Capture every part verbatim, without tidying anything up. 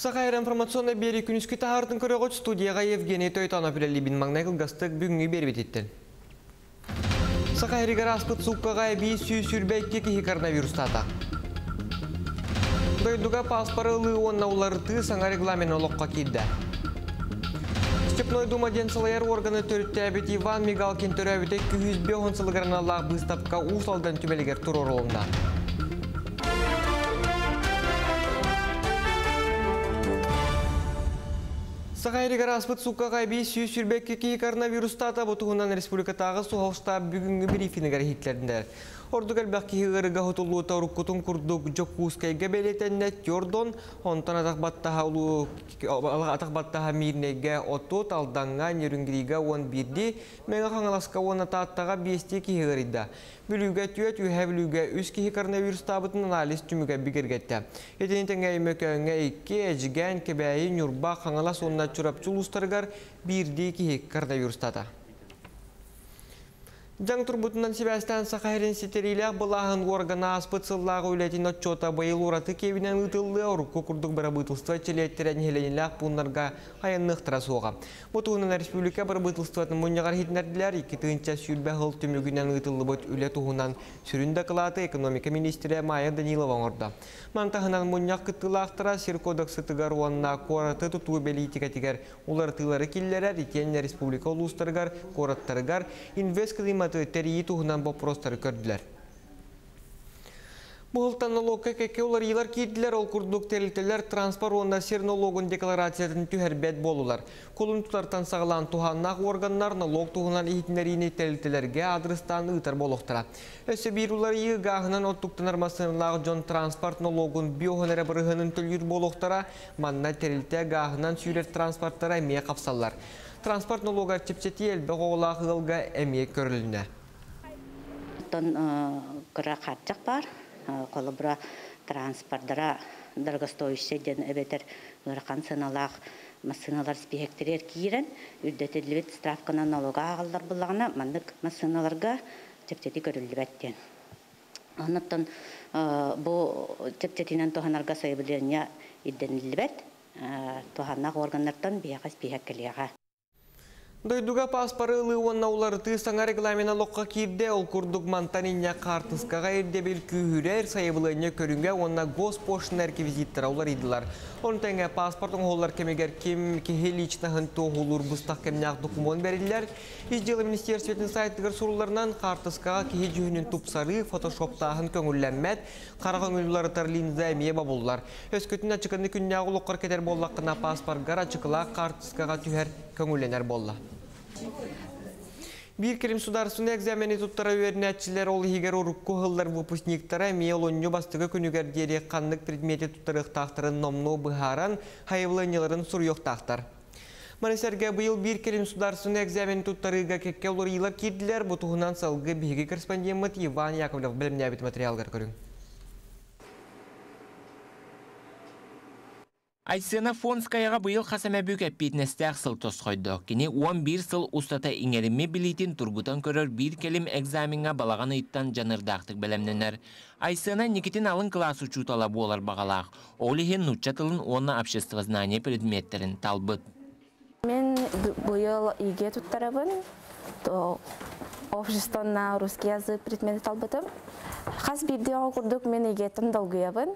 Сахайр информационный бери күнүскү тахардын көрөгөт студияга Евгений Тойтанов билебин маңнайгыл гастык бүгүнгү бербетиттен. Сахайригар аспыт суккага би сүйсүрбекке ки коронавирустата. Дойдуга паспорылы онна уларты саңа регламент олокка кирди. Степной дума денсалаяр органы төрүттәбит Иван Мигалкин төрөбүтек екі жүз беш сылыгарналах быстапка усалдан түбелигер турор олунда. Сахайригар аспыт суккага би сүйсүрбекке ки коронавирустата бутугунан республикатагы соғылышта бүгүнгү брифингер хитлердер. Ордугал бәкки хыгырыга хотулуу тауруккутун курдук жоккускайга белетенне тёрдон, онтан атақбаттаға мирнеге отут алданға нерүнгірига он бирди, мега қаңаласка он ататтаға бести ки хыгырыда. Бүлүгө түйет үйе бүлүгө үс ки коронавирус табытын анализ түмүгө бигергетті. Етенетенге мөкөңе икки эжиген кебәйі нюрба қаңалас онна чурап чулустаргар бирди ки коронавирустата. Жаң турбутунан Себастьян Сахайрин сетерилях балахын органа аспыцыллағы үлетин отчота байыл ураты кевинен ұтылы орукку курдук барабытылства челеттерен хеленилях пуннарга аяннықтыра соға. Бұтуғынан республика барабытылстватын мұньяғар хитнерділер екі тыынча сүрбе ғыл түмігінен ұтылы бұт үле туғынан сүрінді қылаты экономика министрі Майя Данилова орда. Мантағынан мұньяқ кыттылақтыра сер кодексы тыгар уанна кораты тұтуы белитіға тігер улартылары келлері ретен республика ұлыстарғар, кораттарғар, инвест климат тәрейі туғынан бопростары көрділер. Бұғылтан налогқа кәке олар елар кейділер ол күрдік тәрілтелер транспор онда сер налогын декларациятын түхәрбет болулар. Колын тұтартан сағылан туғаннақ органнар налог туғынан ехетінеріне тәрілтелерге адрыстан ұйтар болуқтыра. Өсі бір олар еғағынан оттықтан армасынлағы жон транспорт налогын биоғынары бірғының төлгір болуқтыра, манна тәрілте ғағынан сүйрер транспорттара әмей қапсалар. Транспорт налогар чепчети әлбі ғоғылағы ғылға әмей көріліне. Күрі қатжақ бар. Қолы бұра транспорттара дұрғыстойшы ден әбетер ғырқан сыналақ масыналар спехектерер кейірін үрдетелівет стравкана налога ағалар бұлағына мандық масыналарға чепчети көрілі бәттен. Онықтан бұл чепчетинен тоғанарға сайбылеріне идденілі бәт, тоғанақ органнардан бияға спехеккелеға. Дойдуга паспорылы онна уларты саңа регламена лоққа кирде ол күрдік мантаниння қартысқаға ердебел күйірер сайыбылыне көрінге онна госпошын әрке визиттара олар еділар. Он тәңе паспортың олар кемегер кем кехе личнағын тоғылыр бұстақ кемнақ документ берілер. Изделы министерсветінің сайттығыр сұруларынан қартысқаға кехе жүйінін тұпсары фотошоптағын көңілләммәд, қарағын ұлылары тарлинза әмие бабулар. Өз көтін ачықынды күнняғы лоққар кетер боллаққына паспортғар ачықыла қартысқаға түйер көңілленер болла. Bir kelim sudarsını egzameni tuttara öğreniciler ol higer urukku hıllar выпускниктара миолонью бастыгы күнүгер дире канлык предмети туттарык тактарын номну быхаран хайвланяларын сурьёк тактар. Манисерге быйыл bir kelim sudarsını egzameni туттарыга кекке олар йылар кирдилер бутугунан салгы биги корреспондент Иван Яковлев билимне бит материалгар көрүң. Айсына Фонскаяға бұйыл қасаме бүк әппетінесті сыл тосқойды. Кені он бір сыл ұстата иңеріме білейтін тұргутан көрір бір келім экзаменға балаған ұйттан жанырдақтық бәлемненер. Айсына Никитин алын класс учутала болар бағалақ. Олихен нұтчатылын онна общество знания предметтерін талбыт. Мен бұйыл иге тұттарабын. Общество на русский язык предметі талбытым. Қас бірде оқырдық мен игетін долгыябын.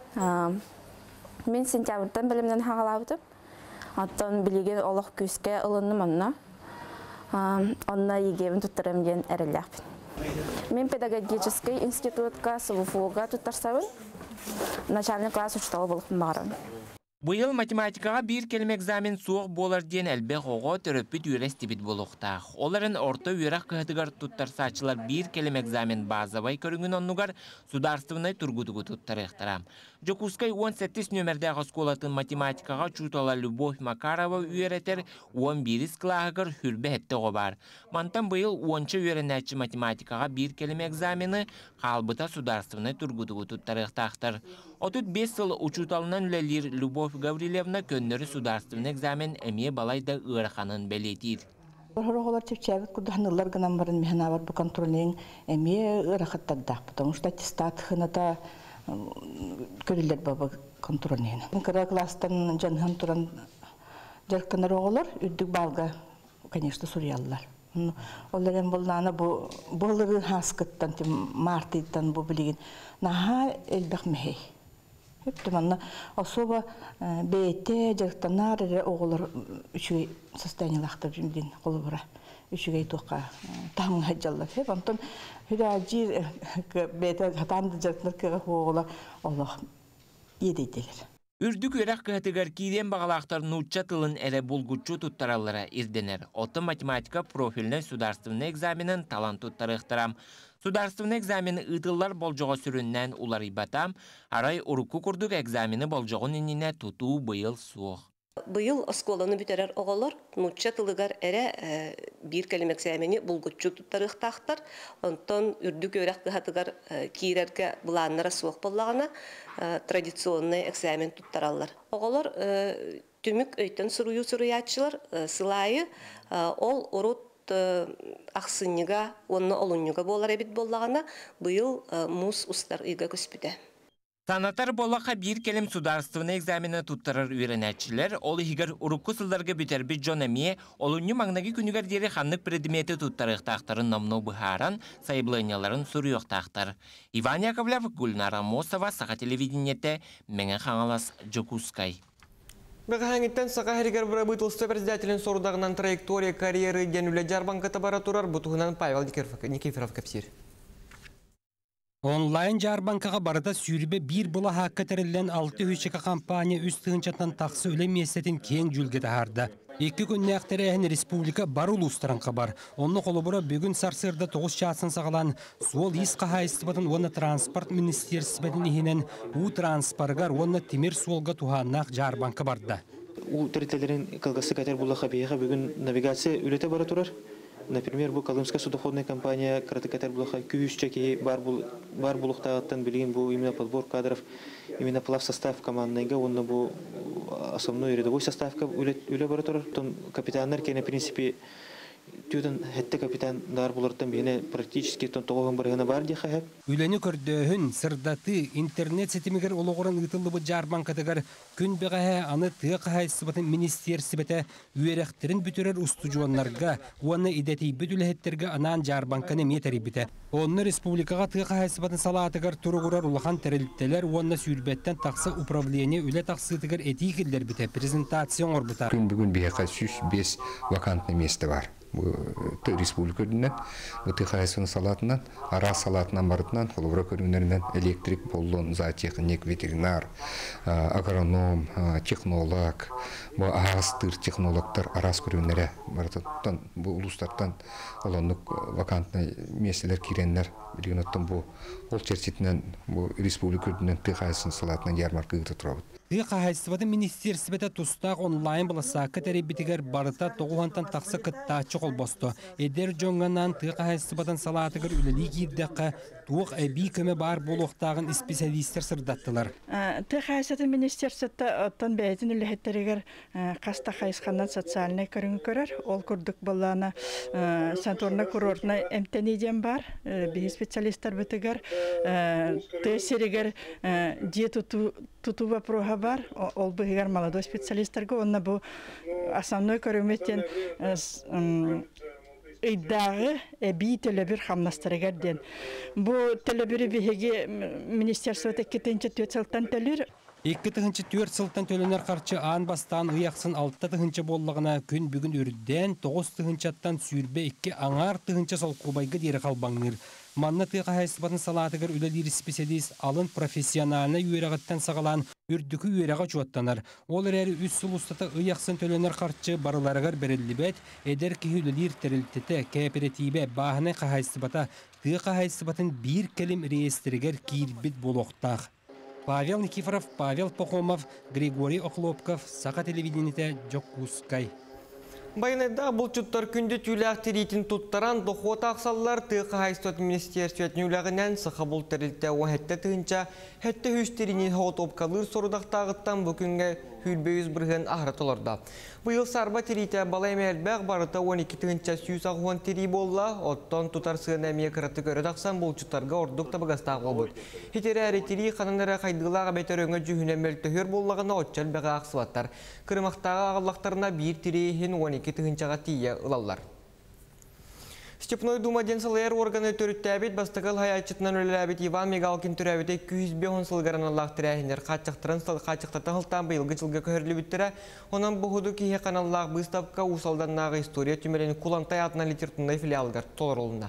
Мен сентябрьтан білімнен хағалабытым. Аттан білеген олық көске ұлынным онна. Онна егебін тұттырым ден әріліқпін. Мен педагогический институтқа, СВФО-ға тұттарсабын. Начальный класс учталы болықпын бағырын. Бұйыл математикаға бір келім экзамен суық болар ден әлбек оғы түріппіт үйрестібіт болуқтақ. Оларын орта үйрақ қығытығар тұттарсачылар бір келім экзамен базавай көріңін оннуғар сударстывынай тұргудығы тұттарықтырам. Жокускай он сегиз нөмірдегі сколатын математикаға чутала Любовь Макарова үйретер он бір клағығыр хүрбе әттіғі бар. Мантан бұйыл оныншы үйренәтші математикаға бір келім экзамені қалбыта сударстывынай тұргудығы тұттарықтақтыр. отуз беш сыл учуталынан үлелер Любовь Гаврилевна көннері сударстывын экзамен әмие балайда ұғырқанын бәлетейді. Олар чепчәбет кудахнылар гынан барын механа бар bu контрольнең әмие ырахаттаддак, потому что аттестат хыната көрүлөр баба контрольнен. Кыра класстан жанхан туран жарканар оголор үддүк балга, конечно, сурьяллар. Оларен боллана бу боллары хаскыттан тим мартыттан бу билген. Наха элбек мехей. Хептеманна особо бейте жарктанар оголор үчүгей состояниялактар билген колубура. Үчүгей тока тамга хаджаллар. Хеп антон хүраҗир бейте хатамды жарктанар кыга оголор Аллах едейтелер. Үрдүк өрәк кыһатыгар кииден бағалақтар нучча тылын әрі булгуччу туттараллара ирденер. Оты математика профильный сударственный экзаменын талан туттарықтарам. Сударственный экзамені ытыллар болжоға сүріннен улар ибатам, арай урукку курдук экзамені болжоғын иніне тутуу быйыл суох. Быйыл осколаны бүтерер оголор, нучча тылыгар эре бир келим экзамени булгуччу туттарықтақтар, онтон үрдүк өрәк кыһатыгар киирерге буланнара суох боллагана традиционный экзамен туттараллар. Оголор түмүк өйтөн суруyu суруячылар сылайы ол урут аксынныга, онны олуннуга болар эбит боллагана быйыл мус устар ыйга көспүтө. Санатар болаqa bir келим сударственный экзамені туттарар үйренәтчілер, ол игер урукку сылдарга бүтерби Джон Эмие, олунню маңнаги күнігер дері ханнык предметі туттарықтақтарын намну бұхаран, сайблайняларын суруyoқтақтар. Иван Яковлев, Гульнара Мосова, Сақа телевидениете, Менге Хаңалас, Джокускай. Бәғаңеттен Сақа Херігер Брабытылсты председателін сорудағынан траектория карьеры денулі жарбанката бара турар, бұтығынан Павел Никифоров кәпсер. Онлайн жарбанкаға барыда сүйрібе бір бұла хаққа тәрілден алты үшікі компания үст тұғынчаттан тақсы өлем месетін кең жүлгеді арды. Екі күнне әқтері ән республика бар ұлыстырынқа бар. Оны қолы бұра бүгін сарсырда тоғыз шасын сағалан сол ес қағайыстыбатын оны транспорт министерсібетін ехінен ұ транспарғар оны темір солға туғаннақ жарбанка барды. У терителерин калгасы катер бұлаға бейеға бүгін навигация үлеті бара тұрар. Например, бу Колымская судоходная компания Каратыкатер Блоха Кюшчаки бар булухтагаттан билген бу именно подбор кадров, именно плав состав командныйга, он бу основной рядовой составка үле бара турар. Тон капитаннар кене принципе тюден хетте капитан дар булардан бине практически тон тогон баргана бар ди хап. Үлени көрдөһүн сырдаты интернет сетимигер ологоран ытылды бу жарбанкатыгар күн беге аны тык хайсыбатын министерсибете үйрәхтерин бүтөрөр устужуаннарга уаны идети бүтүлһеттерге анан жарбанканы метерибите. Онны республикага тык хайсыбатын салаатыгар туругурар улахан терилттелер уанна сүрбеттен таксы управление үле таксытыгар этикиллер бите презентацион орбута. Күн бүгүн бияка жүз беш вакантный место бар. Республика дүннен, бұтықайсын салатынан, ара салатынан барытынан, қолыбыра көрінерінен электрик болуын, зоотехник, ветеринар, агроном, технолог, ағастыр технологтар арас көрінері барытынан, бұл ұлыстардан оланлық вакантный меселер керенлер білген оттан бұл ол черчетінен республика дүннен тұқайсын салатынан ярмаркы ғыты тұрабыд. Тыға хайсыбады министерсібеті тұстақ онлайн бұласа кәтәрі бітігер барыта тоғуантан тақсы кітта чоқыл босты. Эдер жоңғанан тыға хайсыбадан салатығыр үлілі кейдіқі туық әбі көмі бар болуқтағын специалистер сырдаттылар. Тыға хайсыбады министерсібеті оттан бәйетін үліхеттерігер қаста хайсқаннан социальный көріңі көрер. Ол күрдік болағына санторна курортына әмтенеден бар. Бейі специалистер бітігер тәсерігер де тутуба проға бар, ол бұғығар молодой специалистерге, онна бұл основной көріметтен ыйдағы әбей төлебір қамнастырығар ден. Бұл төлебірі бігі министерство тәккетенче төт сылттан төлір. Екі тұғынчы төрт сылттан төленер қарчы аң бастан ұяқсын алты тұғынчы болығына күн бүгін үрден тоғыз тұғынчаттан сүйірбе екі аңар тұғынчы сол құбайғы дері қалбаңыр. Манна тыға хайсыбатын салатығыр үлелер специалист алын профессионалына үйерағыттан сағалан үрдікі үйераға чуаттанар. Ол әрі үс сұл ұстата ұяқсын төленер қарчы барыларығыр берілібет, әдер кейі үлелер тәрілтеті кооперативе бағыны қағайсыбата тыға хайсыбатын бір келім реестрігер кейірбет болуқтақ. Павел Никифоров, Павел Пахомов, Григорий Охлопков, Сақа телевидениете, Джокускай. Байнайда бұл чуттар күнді тюләқ теретін тұттаран дұқуат ақсалылар тыға хайстуат министерсует нүләғінен сыға бұл тәрілті оңетті тұғынша әтті хүстеріне хоғыт опқалыр сорудақтағыттан бүкінге hülbeyiz bırgın ahırat olurdu. Bu yıl sarba tirite balay melbaq barıta on iki tığınca yüz ağuan tiri bolla, otton tutar sığın əmiye kırıtı görü daqsan bolçutarga orduk tabagastaq olbud. Hiteri əri tiri qananlara qaydılağa beter öngə cühüne meltehör bollağına otçal bəğa aqsıvattar. Kırmaqtağı ağallaqtarına bir tirihin on iki tığıncağa tiye ılallar. Степной дума денсалайыр органы төріттәбет бастықыл хаячытынан өлеләбет Иван Мигалкин түрәбеті күйіз беғын сылғаран Аллах тірәхіндер қачықтырын сыл қачықтатын ғылтан бұйылғы жылғы көрілі бүттірі. Онан бұғыды кейе қаналлах бұйставқа усалданнағы история түмелені кулантай атына литертундай филиалгар толыр олында.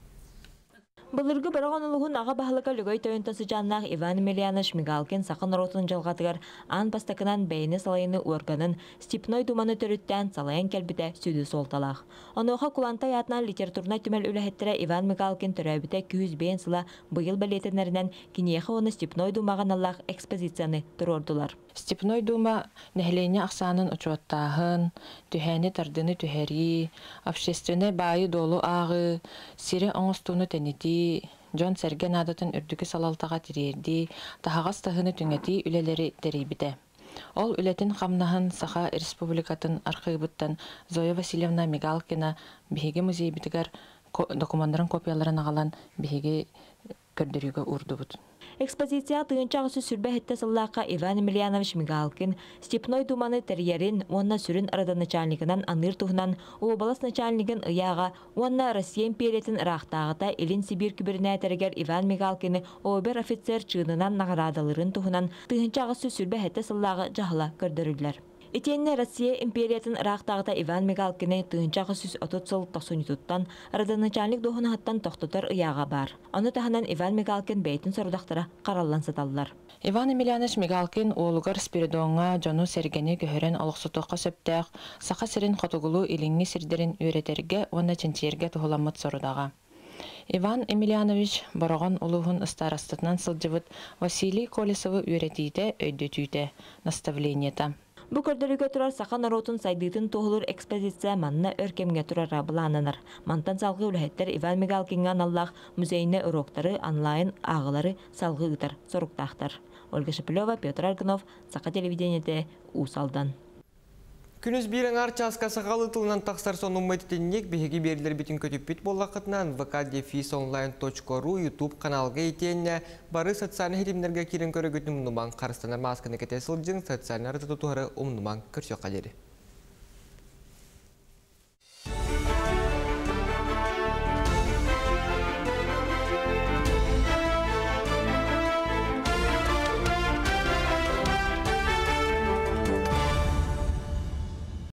Былыргы бараган улугун ага бахалыка лөгөй тойынтасы жаннақ Иван Емельянович Мигалкин сақын ротын жалғатығар ан бастакынан бәйіні салайыны органын Степной думаны төріттен салайын кәлбіте сөйді солталақ. Онуға кулантай атынан литературна түмел үләхеттірі Иван Мигалкин төрәбіте күйіз бейін сыла бұйыл бәлетінерінен кенеқі оны Степной думаған Аллах экспозицияны тұрордылар. Степной дума нәхлене ақсанын ұчуаттағын, түхәне тардыны түхәри, общественне байы долу ағы, сире оңыстуыны тәнети, Джон Серген адатын үрдікі салалтаға тирерди, тахағас тахыны түңети үлелері дәрейбіде. Ол үлетін қамнағын Саха Республикатын арқығыбыттан Зоя Васильевна Мигалкина бігеге музей бітігер документарын копияларын ағалан бігеге көрдірігі ұрды бұд. Экспозиция тыынчағы сүрбе хетте сыллаққа Иван Емельянович Мигалкин Степной думаны терьерин, онна сүрін арада начальникынан аныр туғынан, Уобалас начальникын ыяға, онна Россия империятын ырақтағыта Элин Сибир күбіріне тәрігер Иван Мигалкины обер офицер чыынынан нағарадалырын туғынан тыынчағы сүрбе хетте сыллағы жағыла көрдірілер. Итенне Россия империятын ырақтағыта Иван Мигалкины тыынчағы сүз отут сыл тосунитуттан арада начальник доғыны хаттан тоқтытар ыяға бар. Оны таханан Иван Мигалкин бәйтін сорудақтыра қараллан саталылар. Иван Емельянович Мигалкин олугар Спиридонға жону сергені көхірін олықсутуққа сөптәқ, сақа сірін қотуғылу иліңі сірдерін үйретерге, оны чынчерге тұғыламыт сорудаға. Иван Емельянович бараған улуғын ыстарастытынан сылжывыт Василий Колесовы үйретейді өйдөтүйді наставлениета. Бу көрдөрүгө турар сахан аротун сайдыытын тоғылыр экспозиция манна өркемге турар абылананар. Мантан салғы үләхеттер Иван Мигалкинған Аллах музейіне уроктары, онлайн ағылары салғы ұтар, соруктақтар. Ольга Шепелева, Петр Аргунов, Сақа телевидениеде Усалдан. Күніз бірін арчаска сақалы тылынан тақсар соның мәтетеннек бігеге берілер бетін көтіп бет болақытынан вэ ка дефис онлайн точка ру YouTube каналға етенне бары социальны хедемдерге керін көрі көтін ұмныман қарыстанар масканы кәте сылджың социальны арты тұтуғары ұмныман көрсе қадері.